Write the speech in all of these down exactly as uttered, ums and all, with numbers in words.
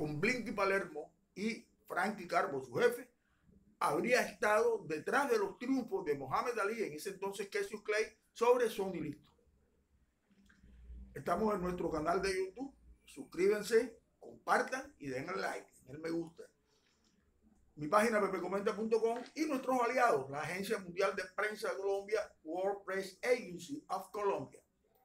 con Blinky Palermo y Frankie Carbo, su jefe, habría estado detrás de los triunfos de Muhammad Ali, en ese entonces Cassius Clay, sobre Sonny Liston. Estamos en nuestro canal de YouTube. Suscríbanse, compartan y den el like, el me gusta. Mi página pepe comenta punto com y nuestros aliados, la Agencia Mundial de Prensa de Colombia, World Press Agency of Colombia.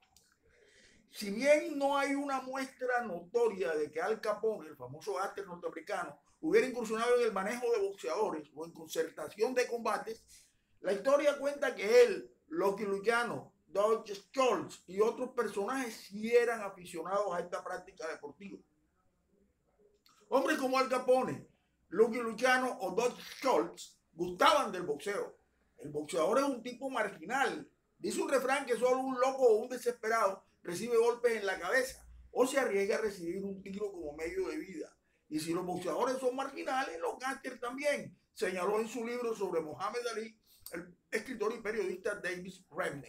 Si bien no hay una muestra notoria de que Al Capone, el famoso gángster norteamericano, hubiera incursionado en el manejo de boxeadores o en concertación de combates, la historia cuenta que él, Lucky Luciano, Dutch Schultz y otros personajes sí eran aficionados a esta práctica deportiva. Hombres como Al Capone, Lucky Luciano o Dutch Schultz gustaban del boxeo. El boxeador es un tipo marginal. Dice un refrán que solo un loco o un desesperado recibe golpes en la cabeza o se arriesga a recibir un tiro como medio de vida. Y si los boxeadores son marginales, los gángsters también, señaló en su libro sobre Muhammad Ali el escritor y periodista Davis Remnick.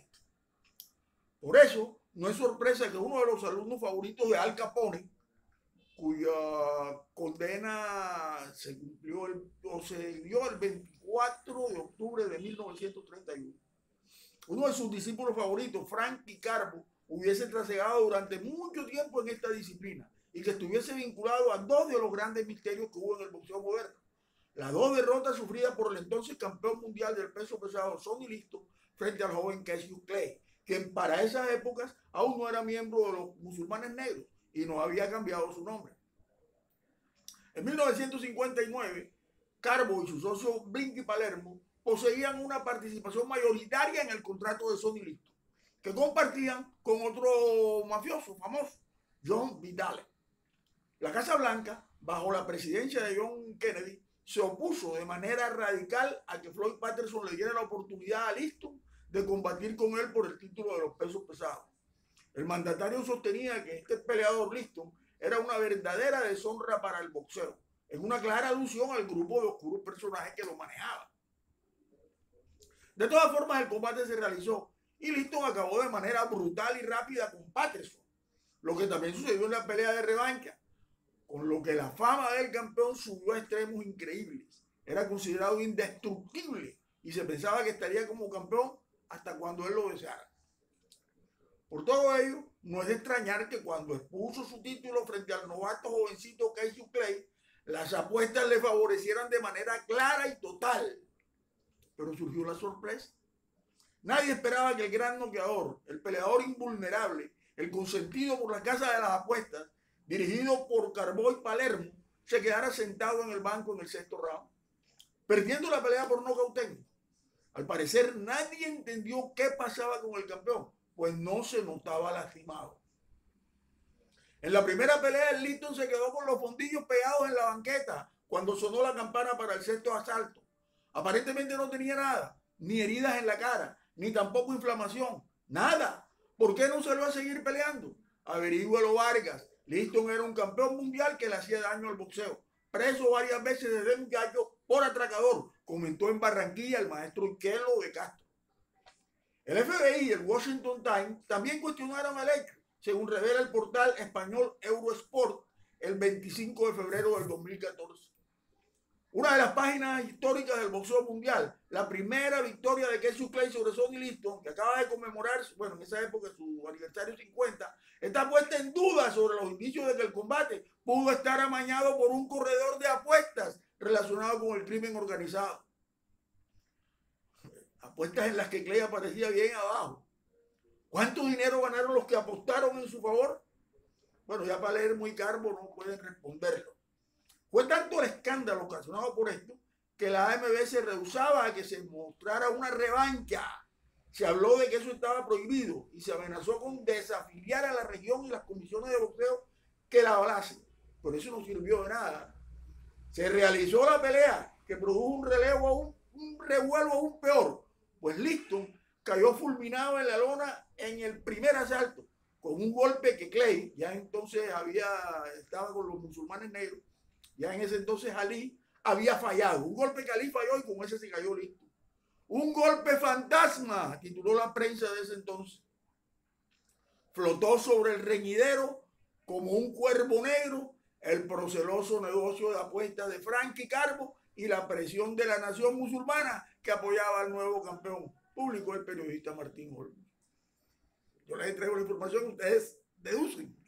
Por eso, no es sorpresa que uno de los alumnos favoritos de Al Capone, cuya condena se cumplió el, o se dio el veinticuatro de octubre de mil novecientos treinta y uno, uno de sus discípulos favoritos, Frankie Carbo, hubiese trasegado durante mucho tiempo en esta disciplina y que estuviese vinculado a dos de los grandes misterios que hubo en el boxeo moderno. Las dos derrotas sufridas por el entonces campeón mundial del peso pesado Sonny Liston frente al joven Cassius Clay, quien para esas épocas aún no era miembro de los musulmanes negros y no había cambiado su nombre. En mil novecientos cincuenta y nueve, Carbo y su socio Blinky Palermo poseían una participación mayoritaria en el contrato de Sonny Liston, que compartían con otro mafioso famoso, John Vidal. La Casa Blanca, bajo la presidencia de John Kennedy, se opuso de manera radical a que Floyd Patterson le diera la oportunidad a Liston de combatir con él por el título de los pesos pesados. El mandatario sostenía que este peleador Liston era una verdadera deshonra para el boxeo, en una clara alusión al grupo de oscuros personajes que lo manejaban. De todas formas, el combate se realizó y Liston acabó de manera brutal y rápida con Patterson, lo que también sucedió en la pelea de revancha, con lo que la fama del campeón subió a extremos increíbles. Era considerado indestructible y se pensaba que estaría como campeón hasta cuando él lo deseara. Por todo ello, no es de extrañar que cuando expuso su título frente al novato jovencito Cassius Clay, las apuestas le favorecieran de manera clara y total. Pero surgió la sorpresa. Nadie esperaba que el gran noqueador, el peleador invulnerable, el consentido por la casa de las apuestas, dirigido por Carbo y Palermo, se quedara sentado en el banco en el sexto round, perdiendo la pelea por nocaut técnico. Al parecer, nadie entendió qué pasaba con el campeón, pues no se notaba lastimado. En la primera pelea, el Liston se quedó con los fondillos pegados en la banqueta cuando sonó la campana para el sexto asalto. Aparentemente no tenía nada, ni heridas en la cara, ni tampoco inflamación, nada. ¿Por qué no salió a seguir peleando? Averígüelo, Vargas. Liston era un campeón mundial que le hacía daño al boxeo. Preso varias veces desde muchacho por atracador, comentó en Barranquilla el maestro Iquelo de Castro. El F B I y el Washington Times también cuestionaron el hecho, según revela el portal español Eurosport el veinticinco de febrero del dos mil catorce. Una de las páginas históricas del boxeo mundial, la primera victoria de Cassius Clay sobre Sonny Liston, que acaba de conmemorar, bueno, en esa época su aniversario cincuenta, está puesta en duda sobre los indicios de que el combate pudo estar amañado por un corredor de apuestas relacionado con el crimen organizado. Apuestas en las que Clay aparecía bien abajo. ¿Cuánto dinero ganaron los que apostaron en su favor? Bueno, ya Palermo y Carbo no pueden responderlo. Fue tanto el escándalo ocasionado por esto que la A M B se rehusaba a que se mostrara una revancha. Se habló de que eso estaba prohibido y se amenazó con desafiliar a la región y las comisiones de boxeo que la avalasen. Por eso no sirvió de nada. Se realizó la pelea que produjo un relevo aún, un revuelo aún peor, pues Liston cayó fulminado en la lona en el primer asalto con un golpe que Clay, ya entonces había estaba con los musulmanes negros, ya en ese entonces Ali había fallado. Un golpe que Ali falló y con ese se cayó Liston. Un golpe fantasma, tituló la prensa de ese entonces. Flotó sobre el reñidero como un cuervo negro el proceloso negocio de apuestas de Frankie Carbo y la presión de la nación musulmana que apoyaba al nuevo campeón público, el periodista Martín Olmos. Yo les entrego la información, ustedes deducen.